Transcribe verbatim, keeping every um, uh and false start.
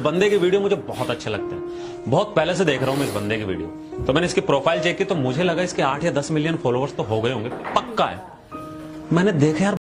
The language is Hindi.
बंदे की वीडियो मुझे बहुत अच्छे लगते हैं, बहुत पहले से देख रहा हूं मैं इस बंदे की वीडियो। तो मैंने इसकी प्रोफाइल चेक की तो मुझे लगा इसके आठ या दस मिलियन फॉलोअर्स तो हो गए होंगे, पक्का है। मैंने देखा यार